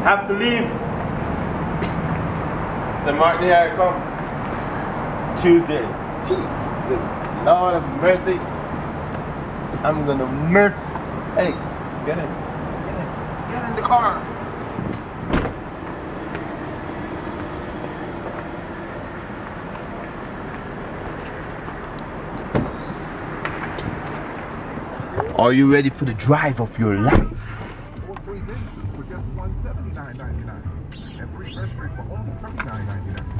have to leave. So Mark, there I come. Tuesday. Jesus, Lord of mercy. I'm gonna mercy. Hey, get in. Get in the car. Are you ready for the drive of your life? 4 free days for just $179.99 and free first trip for only $39.99.